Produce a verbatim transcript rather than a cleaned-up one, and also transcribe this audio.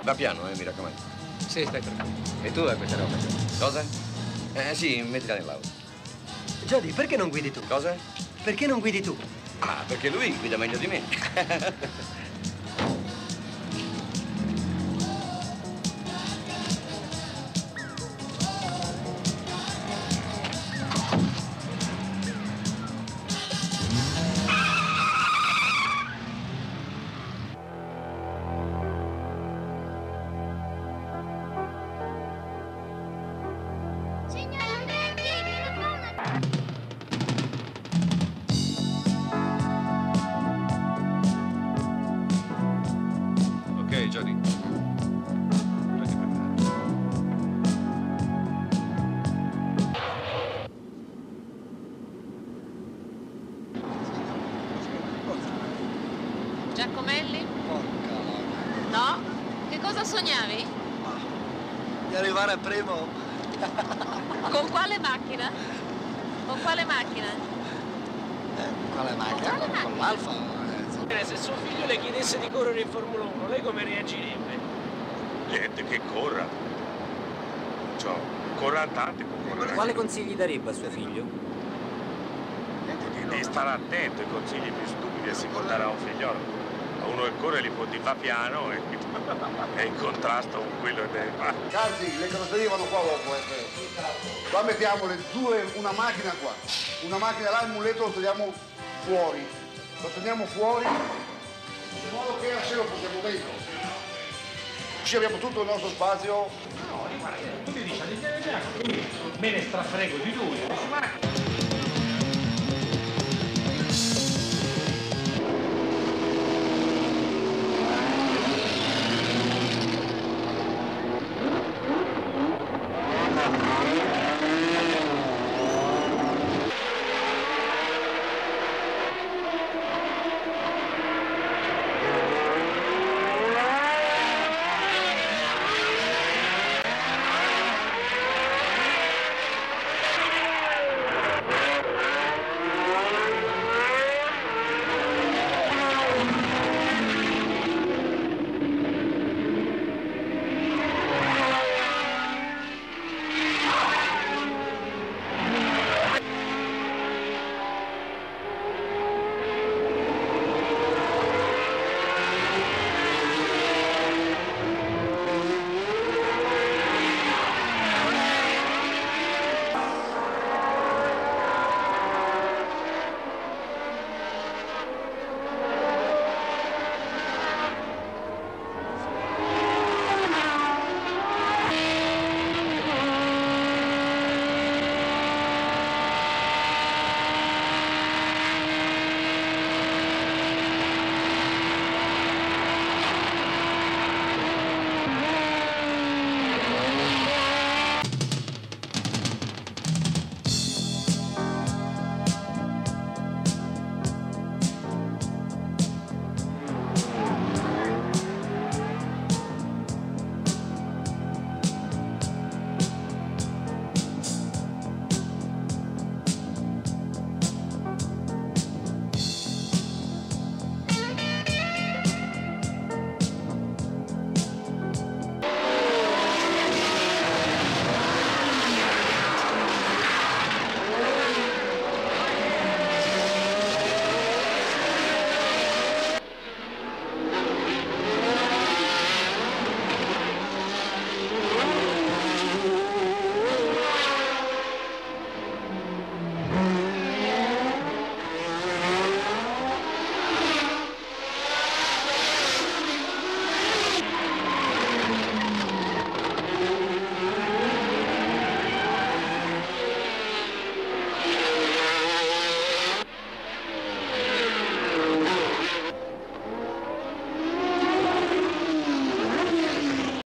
Va piano, eh, mi raccomando. Sì, stai tranquillo. E tu hai questa roba? Cosa? Eh, sì, mettila nell'auto. Jody, perché non guidi tu? Cosa? Perché non guidi tu? Ah, perché lui guida meglio di me. Ok, Jody. Giacomelli? Porca No? Che cosa sognavi? di arrivare primo. Con quale macchina? Con quale macchina? Eh, quale macchina? Quale Con, macchina? con l'Alfa. Eh, Se suo figlio le chiedesse di correre in Formula uno, lei come reagirebbe? Niente, che corra. Ciò, corra tanto può correre. Quale consigli darebbe a suo figlio? Di, di stare attento ai consigli più stupidi e si può dare a un figliolo. A uno che corre li può dire va piano e è in contrasto con quello che deve fare. Anzi, le carrozzerie vanno qua dopo, eh. Qua mettiamo le due, una macchina qua. Una macchina là, il muletto lo teniamo fuori. Lo teniamo fuori in modo che a se lo portiamo dentro. Così abbiamo tutto il nostro spazio. No, guarda, tu mi dici, me ne strafrego di lui,